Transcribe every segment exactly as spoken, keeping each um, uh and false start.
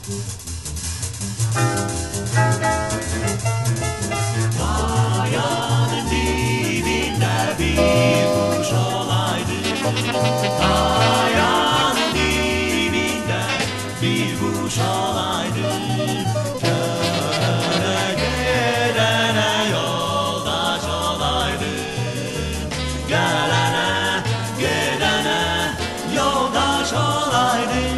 Kayanın dibinde bir kuş olaydı. Kayanın dibinde bir kuş olaydı. Gelene gelene yoldaş olaydı. Gelene gelene yoldaş olaydı.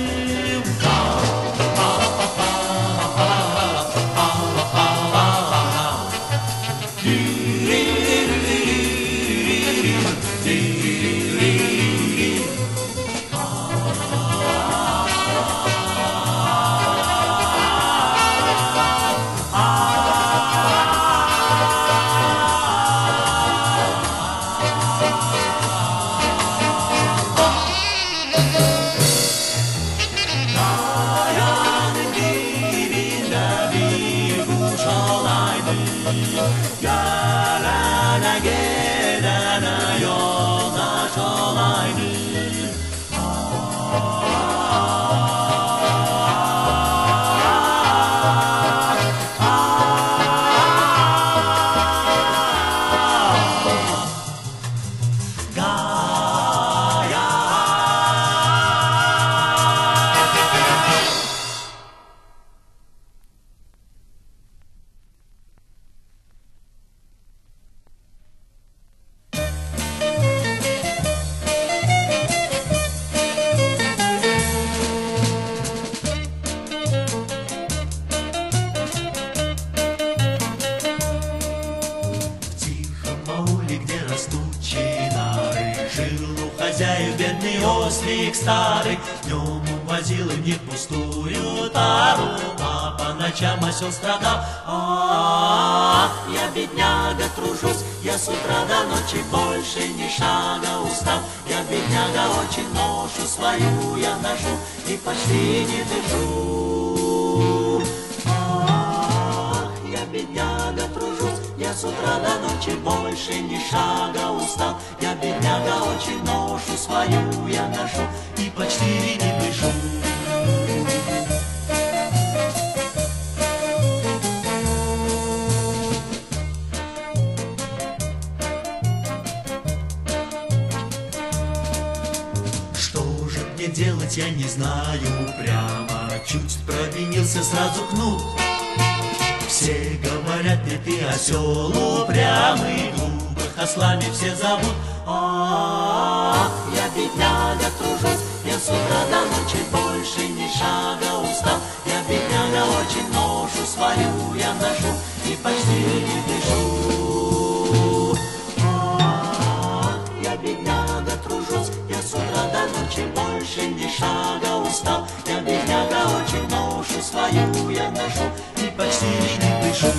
Gelene gelene yoldaş olaydı. Бедный ослик старый днем увозил им не пустую тару, а по ночам осел страдал. Ах, я бедняга тружусь, я с утра до ночи больше ни шага устал. Я бедняга очень ношу свою я ношу и почти не дышу. Ах, я бедняга тружусь, я с утра до ночи больше ни шага устал. Я бедняга очень ношу свою я ношу и почти не дышу. Что же мне делать, я не знаю прямо. Чуть провинился, сразу кнут. Все говорят мне, ты осел упрямый, глупых ослами все зовут. Ах, я бедняга тружусь, я с утра до ночи больше ни шага устал. Я бедняга очень ношу свою я ношу и почти не дышу. Ах, я бедняга тружусь, я с утра до ночи больше ни шага устал. Я бедняга очень ношу свою я ношу и почти не дышу.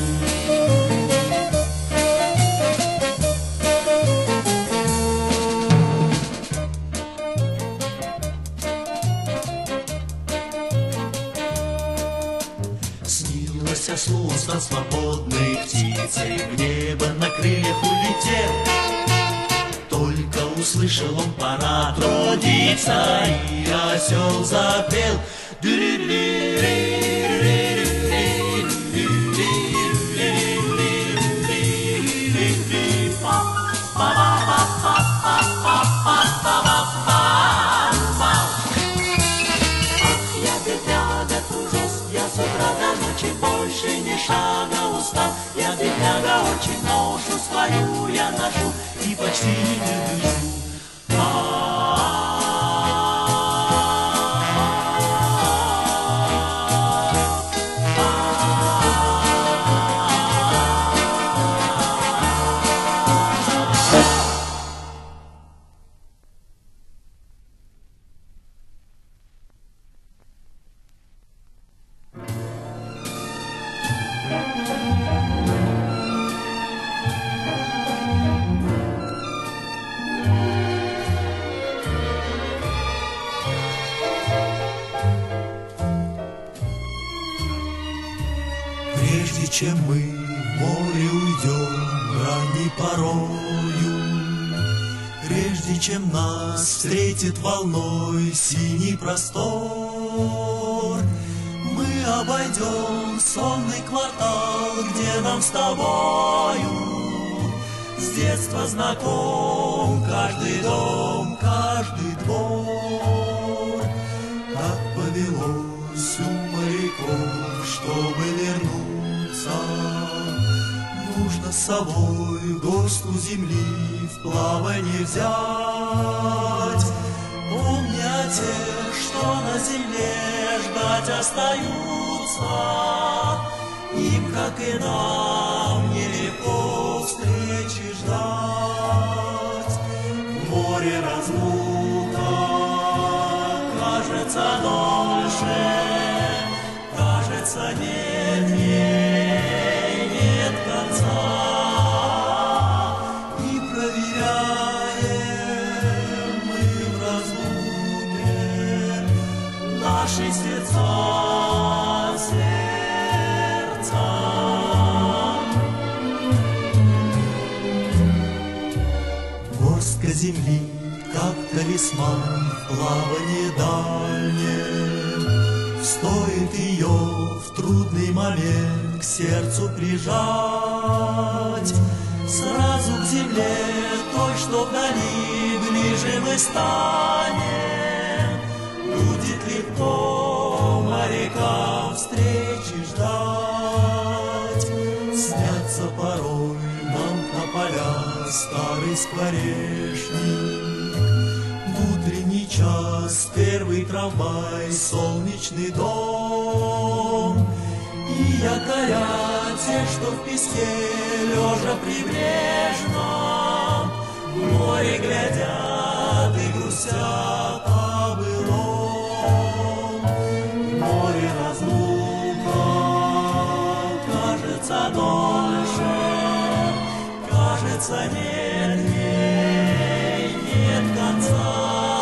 Снилось ослу, он стал свободной птицей, в небо на крыльях улетел. Только услышал он, пора трудиться, и осел запел. Больше ни шага устал, я бедняга очень ношу свою я ношу и почти не дышу. Прежде чем мы в море уйдем ранней порою, прежде чем нас встретит волной синий простор, мы обойдем сонный квартал, где нам с тобою с детства знаком каждый дом, каждый двор. Так повелось у моряков, чтобы вернуться, нужно с собой горстку земли в плавание взять. Помни о тех, что на земле ждать остаются, им, как и нам, нелегко встречи ждать. В море разлука кажется дольше, кажется, нет ей, нет конца. И проверяем мы в разлуке наши сердца, сердца. Горстка земли, как талисман в плавании дальнем, стоит ее в трудный момент к сердцу прижать. Сразу к земле той, что вдали, ближе мы станем. Будет легко морякам встречи ждать. Снятся порой нам на поля старый скворечник, в утренний час первый трамвай, солнечный дом. И якоря те, что в песке, лежа прибрежном, в море глядят и грустят о былом. В море разлука кажется дольше, кажется, нет ей, нет конца.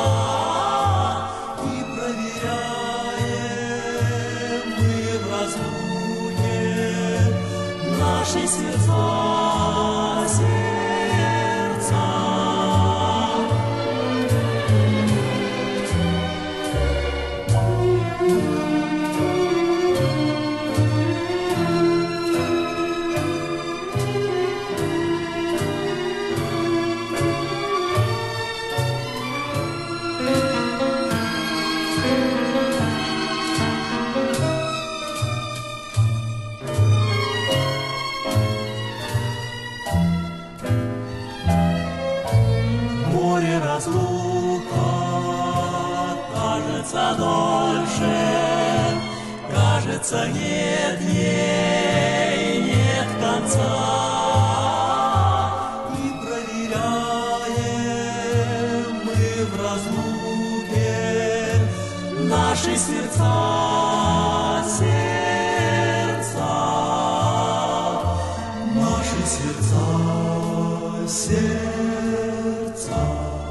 И проверяем мы в разлуке наши сердца, сердца. Разлука кажется дольше, кажется, нет ей, нет конца. И проверяем мы в разлуке наши сердца, сердца, наши сердца, сердца.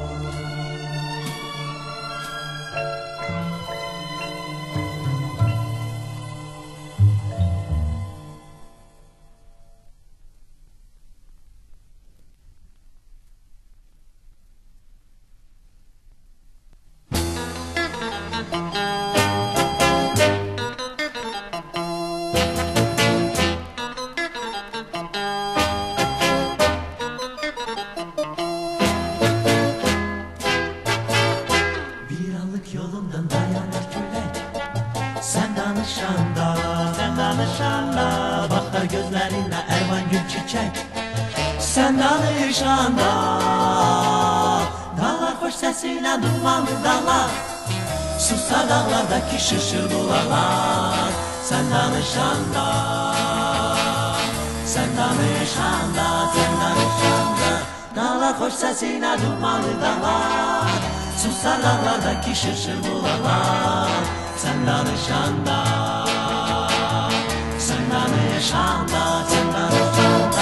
Bakar gözlerine ervan gül çiçek. Sen danışanda dağlar hoş sesiyle dumanlı dağlar, susar dağlardaki şişir bulalar. Sen danışanda, sen danışanda, sen danışanda dağlar hoş sesiyle dumanlı dağlar, susar dağlardaki şişir bulalar. Sen danışanda, sen danışanda, sen danışanda.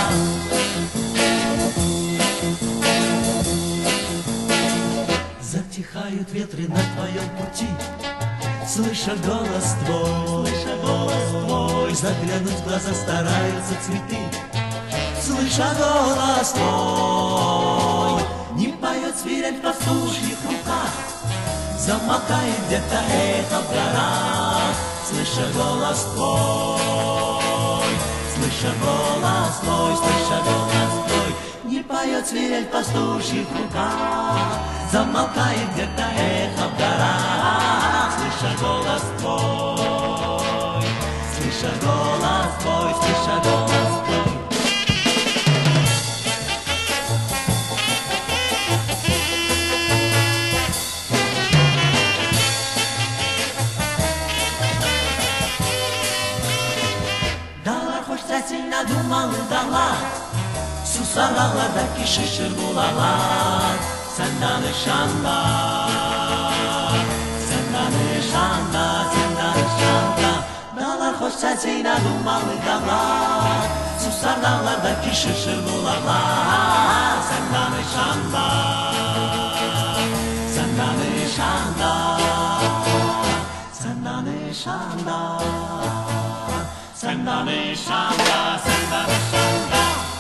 Затихают ветры на твоем пути, слыша голос твой, слыша голос твой, заглянуть в глаза стараются цветы, слыша голос твой, не поет свирель в пастушьих руках, замолкает где-то эхо в горах. слыша голос твой, слыша голос твой, слыша голос твой. Не поет свирель в пастушьих руках, замолкает где-то эхо в горах, слыша голос твой, слыша голос твой, слыша голос твой. Думал и дала, сусараларда кишишир булалар, сенданы шанда, сенданы шанда, сенданы шанда. Далар хош сәсейна думал и дала, сусараларда кишишир булалар, сенданы шанда, сенданы шанда, сенданы шанда. Sendane shanda, sendane shanda.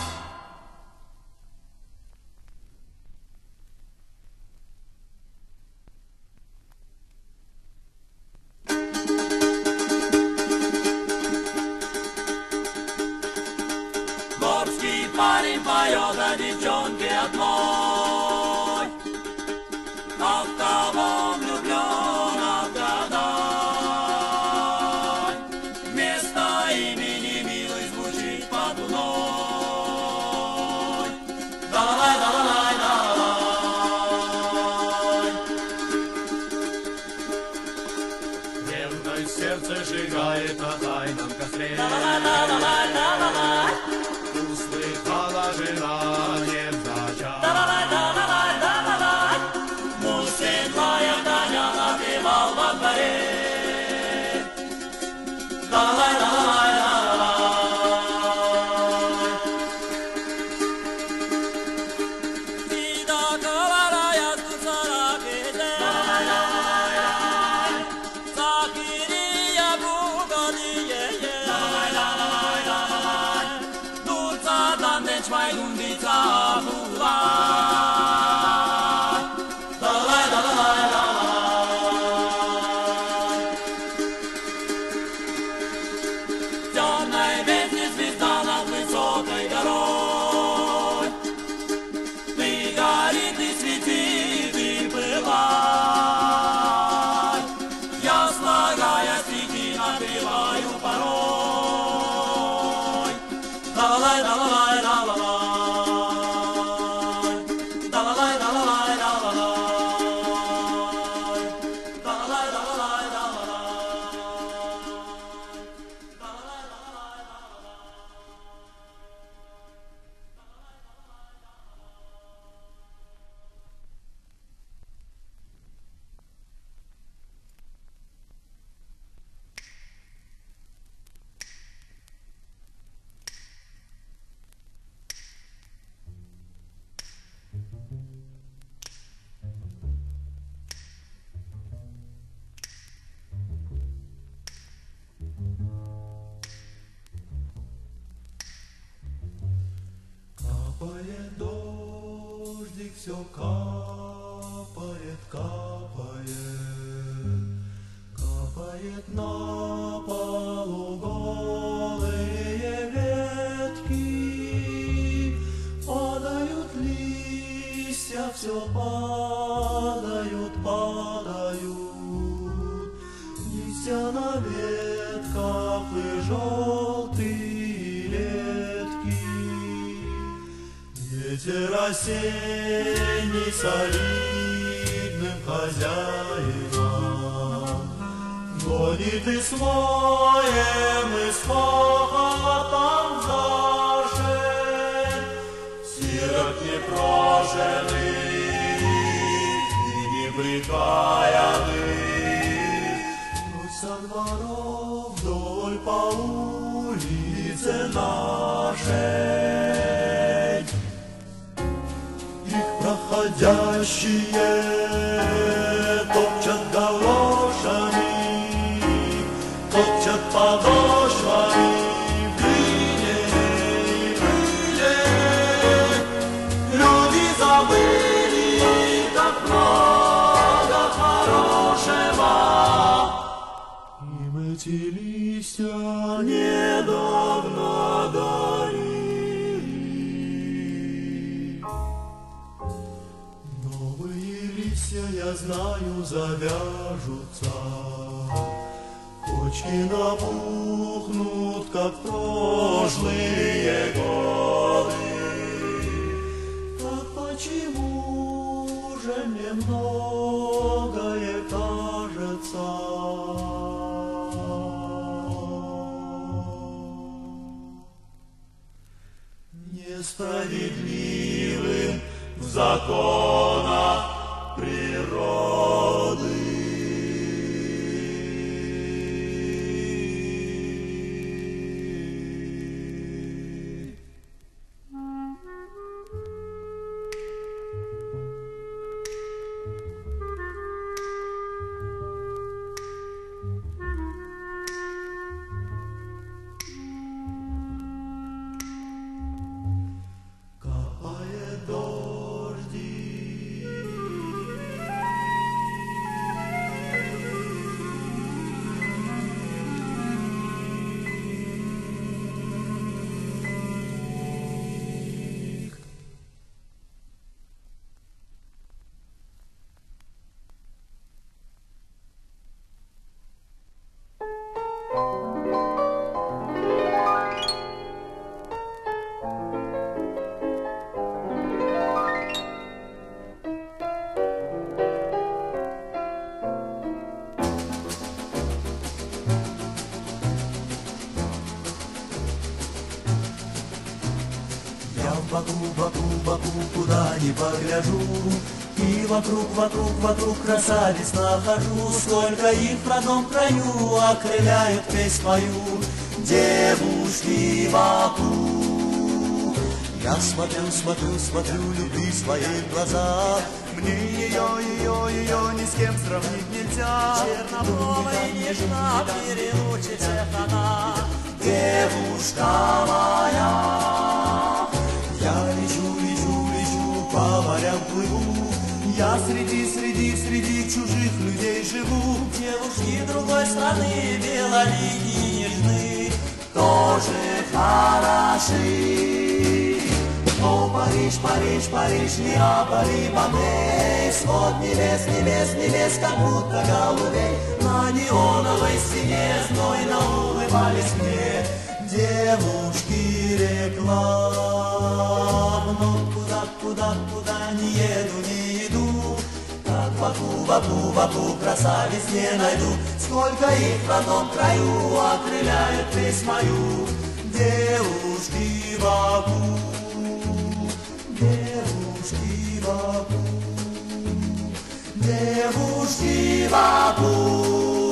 Горский парень поет, а девчонки одной. От кого влюблен, отгадай. Вместо имени милый звучит под луной. Да-лай, да-лай, да-лай. Ревное сердце сжигает на тайном костре. Да-лай, да-лай, да-лай. Услыхала жена невзначай. Да-лай, да-лай, да-лай. Муж седлая коня напевал во дворе. Да-лай, да-лай, да-лай. Вида каварая сусара кете. Да-лай, да-лай. Закирия бугадие. Да-лай, да-лай, да-лай. Дурцадан нечмай гундица булай. Да-лай, да-лай, да-лай. Темной ветви звезда над высокой горой. Ты гори, ты свети, ты пылай. Я, слагая стихи, напеваю порой. Да-лай, да-лай, да-лай. Да-лай, да-лай, да-лай. Да-лай, да-лай, Капает дождик, все капает, капает, капает на полу голые ветки, падают листья, все падают, падают, листья на ветках и желтые редки. Ветер осенний солидным хозяином гонит и своем, и с хохотом зажень сирот непроженных и неприкаянных. Путь со дворов вдоль по улице нашей, проходящие топчат галошами, топчат подошвами в глине и пыли. Люди забыли, как много хорошего, и мы эти листья недавно дарили. Новые листья, я знаю, завяжутся, почки набухнут, как в прошлые годы. Так почему же мне многое кажется? Несправедливым в законах природы. Вокруг, вокруг, вокруг, куда ни погляжу, и вокруг, вокруг, вокруг красавиц нахожу. Сколько их в родном краю окрыляют песнь мою, девушки вокруг. Я смотрю, смотрю, смотрю, любви в своих глазах. Мне ее, ее, ее ни с кем сравнить нельзя. Чернобровая и нежна, перелучит всех она, девушка моя. Я лечу, лечу, лечу, по морям плыву, я среди, среди, среди чужих людей живу. Девушки другой страны, белоликие нежны, тоже хороши. О, Париж, Париж, Париж, Неаполь и Бомбей, свод небес, небес, небес, как будто голубей. на неоновой стене знойно улыбались мне девушки реклам. Но куда, куда, куда не еду, не иду, как Баку, Баку, Баку красавиц не найду. Сколько их в родном краю окрыляют песнь мою, девушки Баку, девушки Баку, девушки Баку.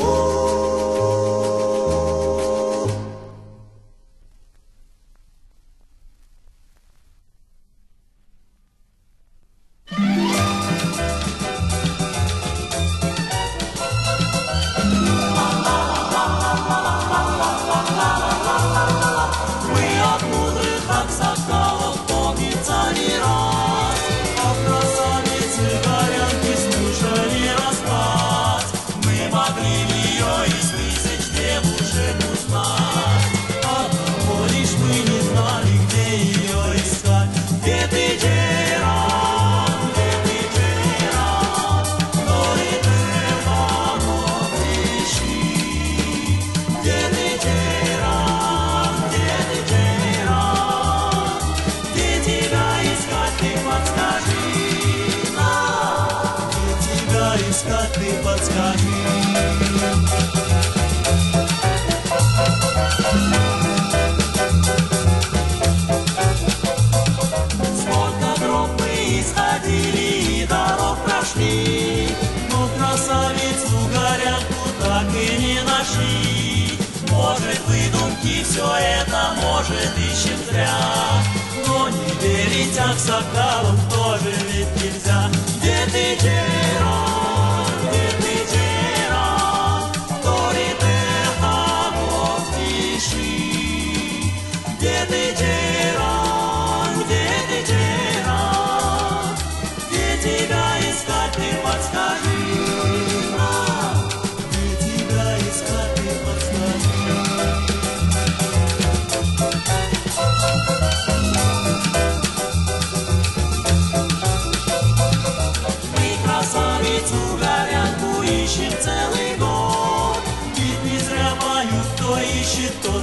Может, выдумки, все это, может, ищем зря. Но не верить, а к сокалам тоже ведь нельзя. Где ты, Джейрон, где ты, Джейрон, который ты хамов тиши? Где ты, Джейрон, где ты, Джейрон, где тебя искать, ты подскажи. Где тебя искать, ты подскажи.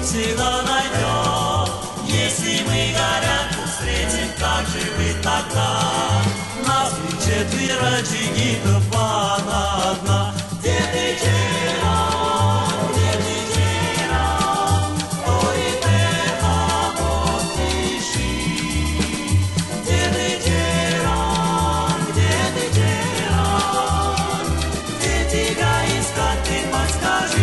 всегда найдет. Если мы горянку встретим, как же быть тогда? Нас ведь четверо джигитов, а она одна. Где ты, Джейран, где ты, Джейран? Ой, эхо в тиши. Где ты, Джейран, где ты, Джейран? Где тебя искать, ты подскажи.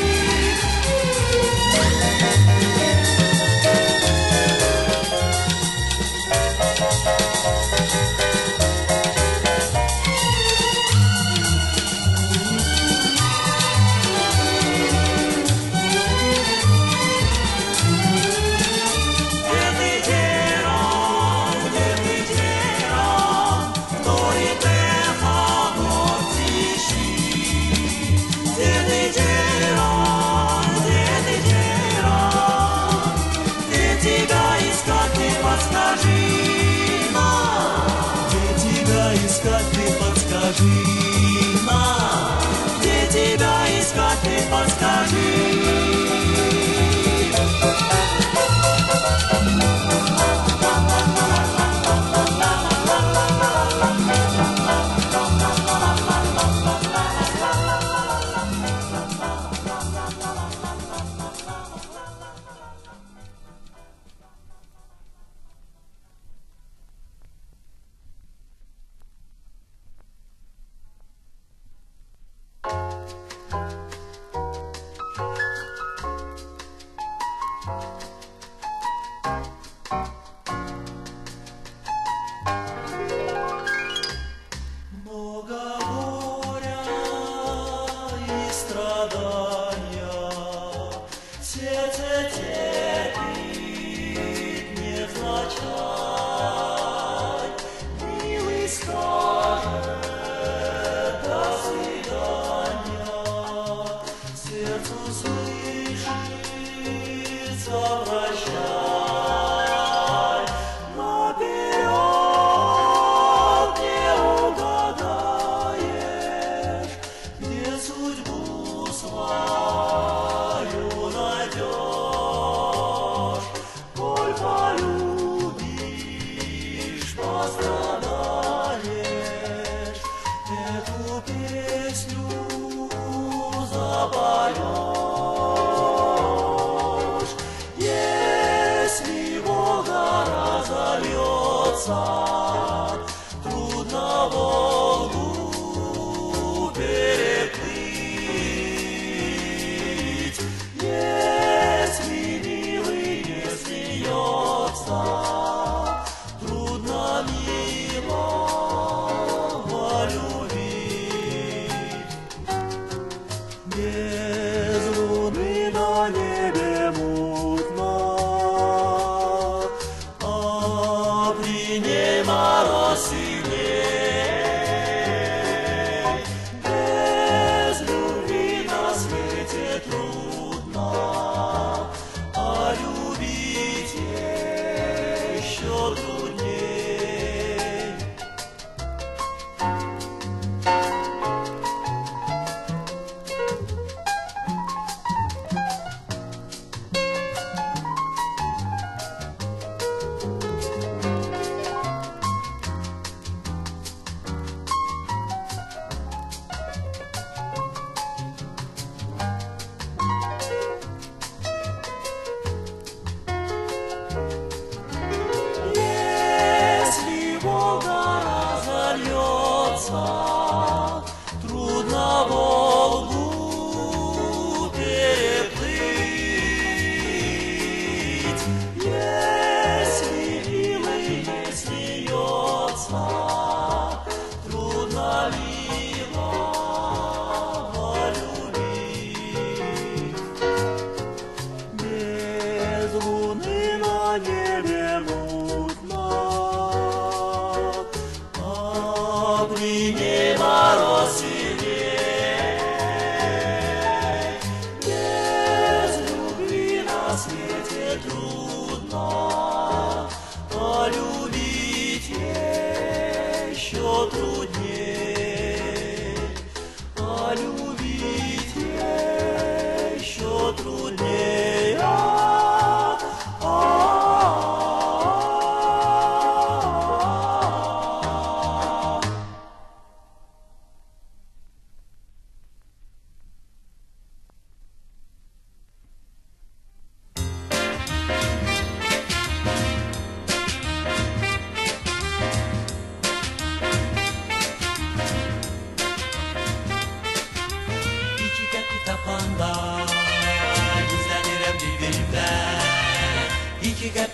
Подскажи нам, где тебя искать, ты подскажи. Судьбу свою.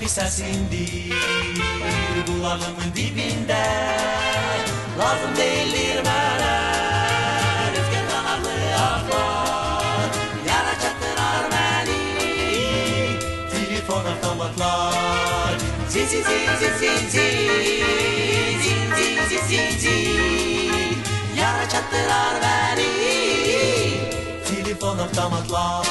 kısa sindir kulağımın dibinde. Lazım değildir bana rüzgar kanatlı atlar, yara çattırar beni telefon avtomatlar. Zin zin zin zin zin zin zin zin zin zin, yara çattırar beni telefon avtomatlar.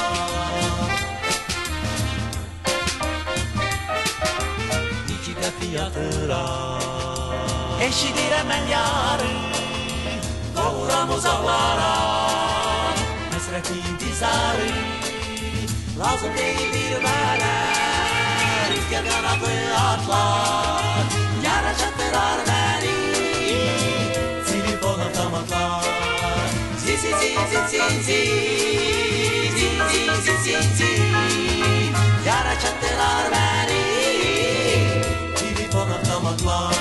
İki de fiyatıra eşidir hemen yarı, doğuram uzaklara hasret intizarı. Lazım değildir bana rüzgar kanatlı atlar, yara çattırar beni telefon avtomatlar. Zin zin zin zin zin zin zin zin zin zin, yara çattırar beni telefon avtomatlar.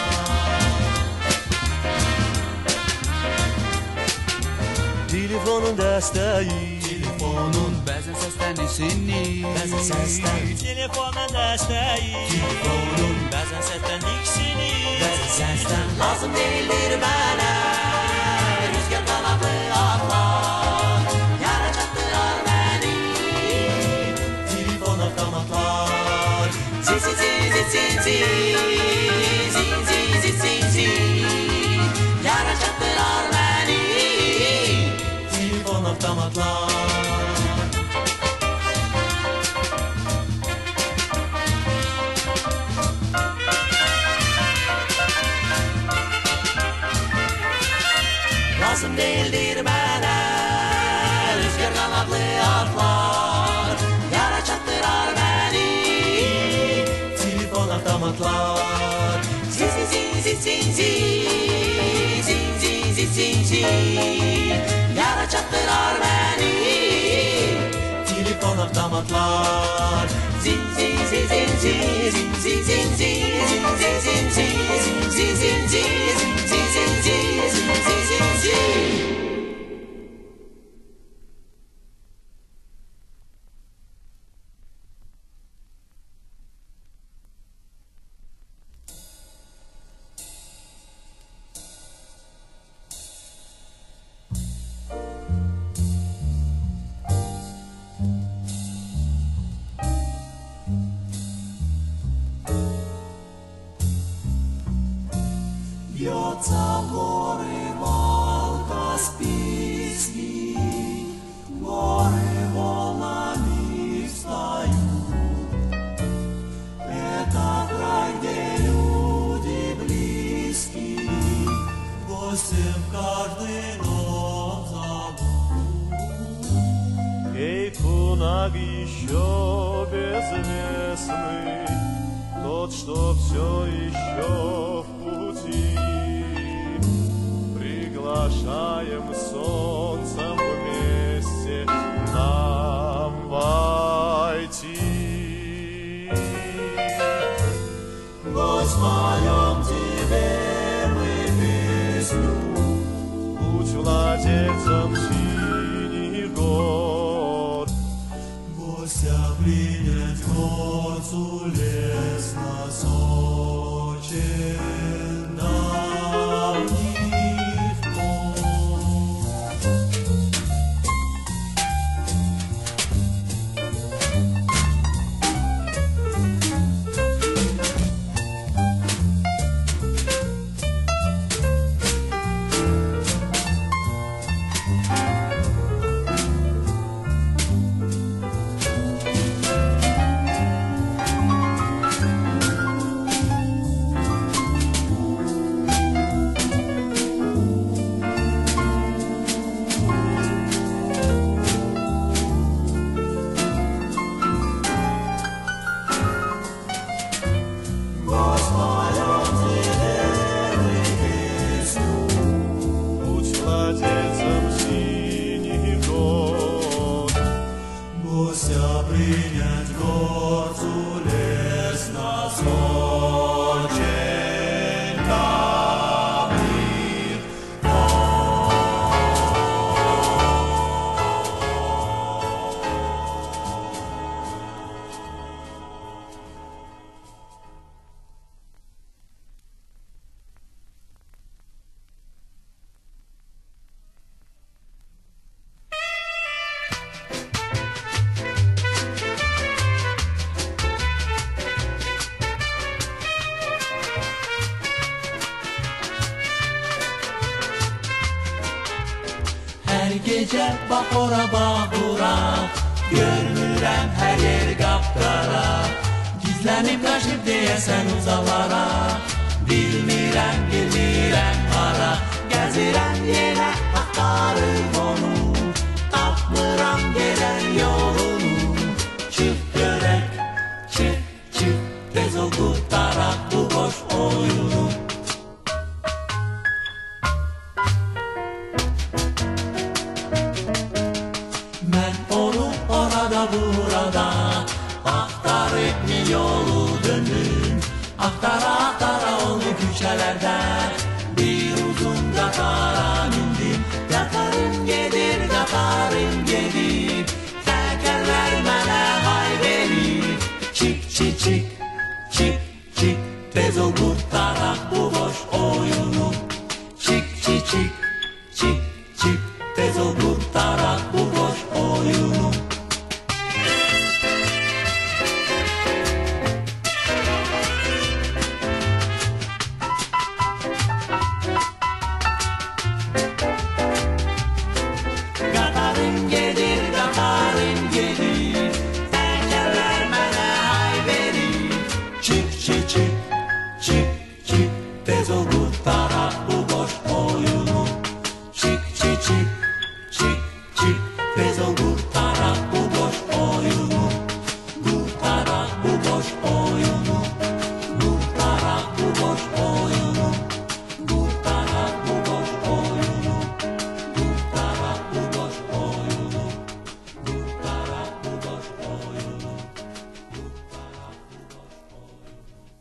Telefonun desteği, Telefonun bazen seslenişini, bazen sesten. telefonun desteği, telefonun bazen seslenişini, bazen sesten. lazım değildir bana rüzgar kanatlı atlar, yara çattırar beni telefon avtomatlar. Zin zin zin zin zin zin zin zin zin zin, yara çattırar beni telefon avtomatlar. Lazım değildir bana rüzgar kanatlı atlar, yara çattırar beni telefon avtomatlar. Zin zin zin zin zin zin zin zin zin zin, yara çattırar beni telefon avtomatlar. Zin zin zin zin zin zin zin zin zin zin zin zin zin zin zin zin zin zin. Бьется в горы вал Каспийский, горы волнами встают. Это край, где люди близкие, гостем каждый дом зовут. Эй, кунак еще безвестный, тот, что все еще в пути, приглашаем солнцем вместе нам войти. Ночь споем тебе мы песню, будь владельцем синих гор. Гостя принять горцу лестно сочен давних пор. gece bak ora bak bura, görmürəm her yer qapqara. Gizlənib qaçıb deyəsən uzaqlara, bilmirəm, bilmirəm hara. Gəzirəm yenə axtarıb onu, tapmıram gedən yolunu. Çıx görək, çıx, çıx, tez ol qurtaraq bu boş oyunu. Mən onu orada burada axtarıb bir yolu döndüm. Axtara axtara onu küçələrdə bir uzun qatara mindim. Qatarım gedir, qatarım gedir, təkərlər mənə hay verir. Çık, çık, çık, çık, çık, tez ol qurtaraq bu boş oyunu. Çık, çık, çık, çık, çık, tez ol qurtaraq bu boş oyunu. Qatarım gedir, qatarım gedir, təkərlər mənə hay verir. Çık, çık, çık, çık, çık, tez ol qurtaraq bu boş oyunu. Çık, çık, çık, çık, çık, tez ol qurtaraq bu boş oyunu. Qurtaraq bu boş oyunu. Qurtaraq bu boş oyunu. Qurtaraq bu boş oyunu. Qurtaraq bu boş oyunu. Qurtaraq bu boş oyunu. Qurtaraq bu boş oyunu.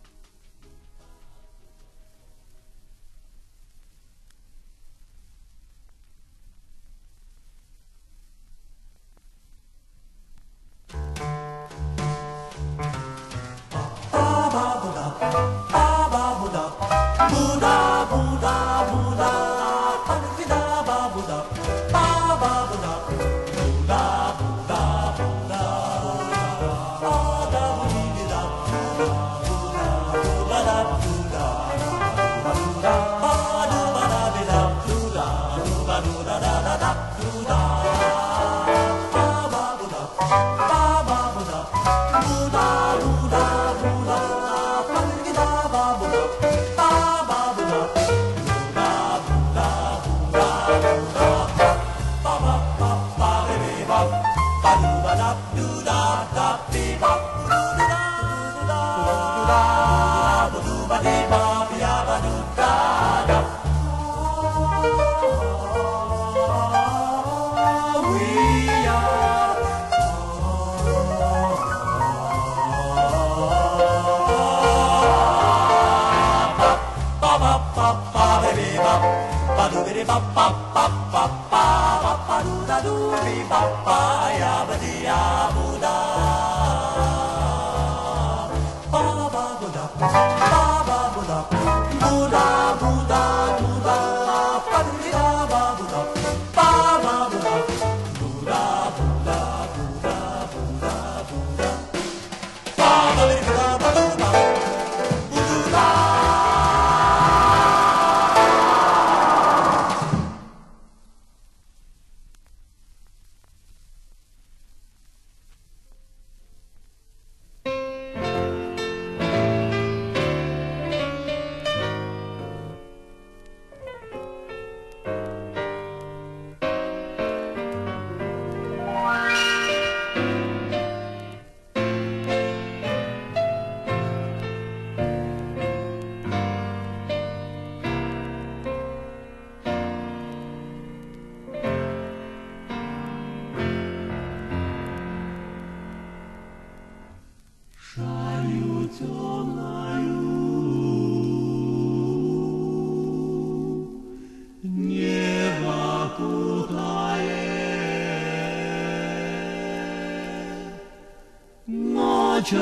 Ночь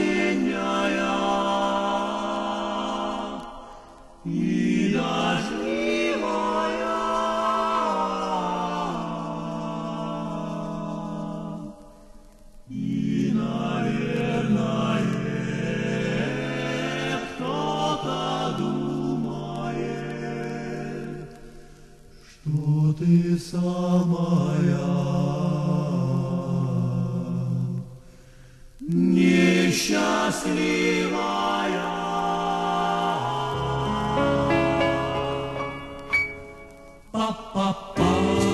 осенняя и дождливая, и, наверное, кто-то думает, что ты самая несчастливая. Па-па-па.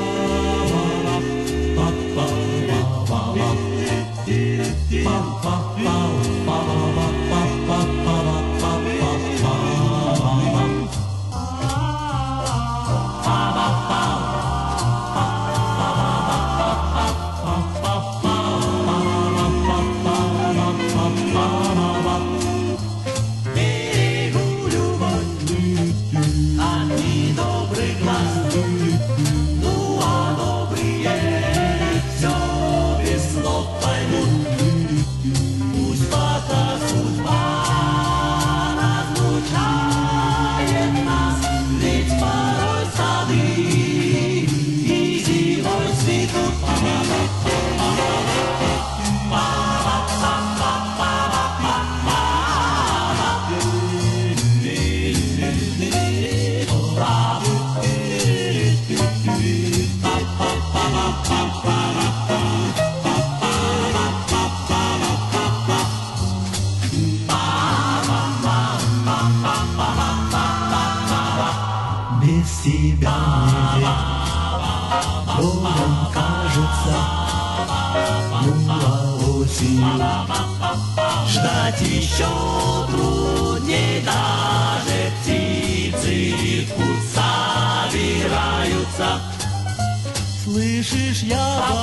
Без тебя мне гором кажется, ну а осенью ждать еще трудней, даже птицы в путь собираются. Слышишь, я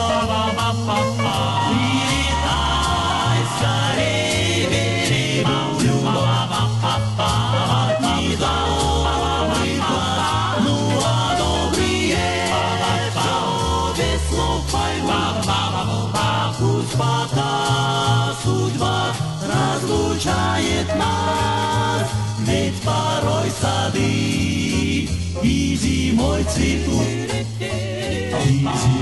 прилетай скорей, берегу недобрый глаз, ну а добрые все без слов поймут. Пусть пока судьба разлучает нас, ведь порой сады и зимой цветут. и